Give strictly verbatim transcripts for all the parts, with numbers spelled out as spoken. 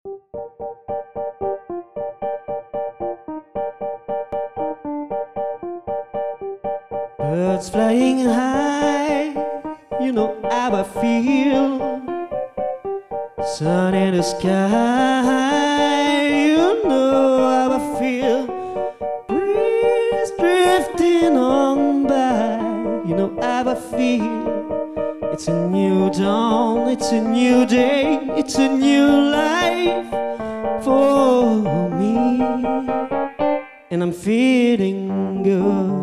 Birds flying high, you know how I feel. Sun in the sky, you know how I feel. Breeze drifting on by, you know how I feel. It's a new dawn, it's a new day, it's a new life for me. And I'm feeling good.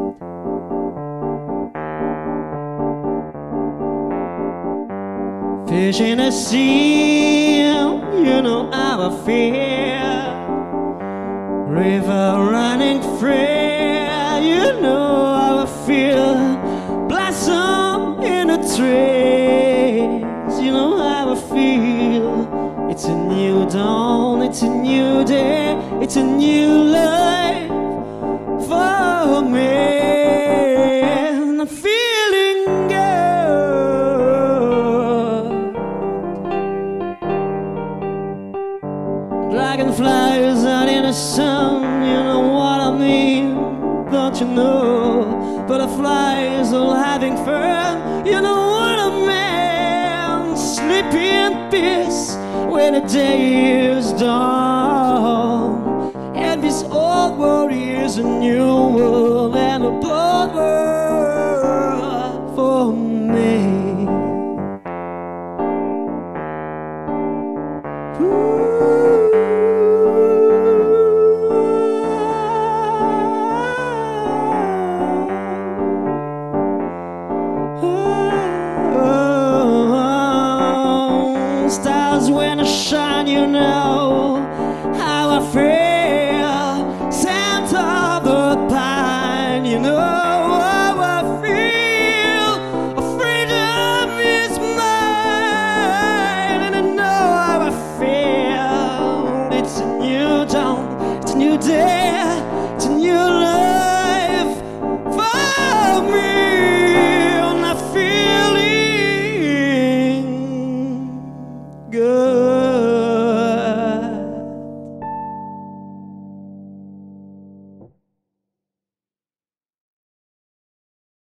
Fish in the sea, you know how I feel. River running free, you know how I feel. Blossom in the trees, you know how I feel. It's a new dawn, it's a new day, it's a new life for me. And I'm feeling dragonflies out in the sun, you know what I mean, don't you know? Butterflies all having fun, you know what I mean. Sleepy in peace when the day is done. And this old world is a new world, and a blood world for me. Ooh. Stars when I shine, you know how I feel. Scent of the pine, you know how I feel. Freedom is mine, and I know how I feel. It's a new dawn, it's a new day, it's a new life for me. And I'm feeling good.